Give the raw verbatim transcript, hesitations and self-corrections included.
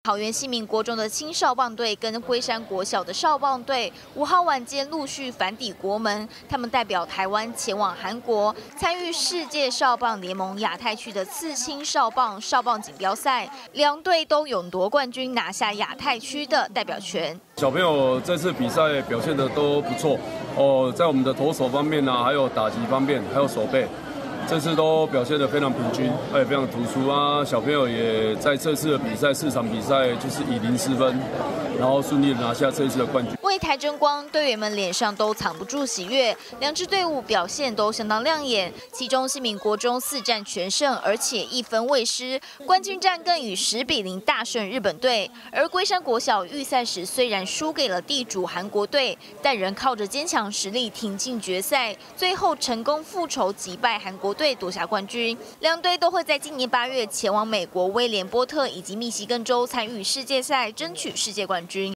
桃园新民国中的青少棒队跟龟山国小的少棒队，五号晚间陆续返抵国门。他们代表台湾前往韩国，参与世界少棒联盟亚太区的次青少棒少棒锦标赛。两队都勇夺冠军，拿下亚太区的代表权。 小朋友这次比赛表现的都不错哦，在我们的投手方面啊，还有打击方面，还有守备。 这次都表现得非常平均，而且非常突出啊！小朋友也在这次的比赛四场比赛就是以零失分，然后顺利拿下这一次的冠军。 为台争光，队员们脸上都藏不住喜悦。两支队伍表现都相当亮眼，其中新民国中四战全胜，而且一分未失。冠军战更以十比零大胜日本队。而龟山国小预赛时虽然输给了地主韩国队，但仍靠着坚强实力挺进决赛，最后成功复仇击败韩国队。 队夺下冠军，两队都会在今年八月前往美国威廉波特以及密西根州参与世界赛，争取世界冠军。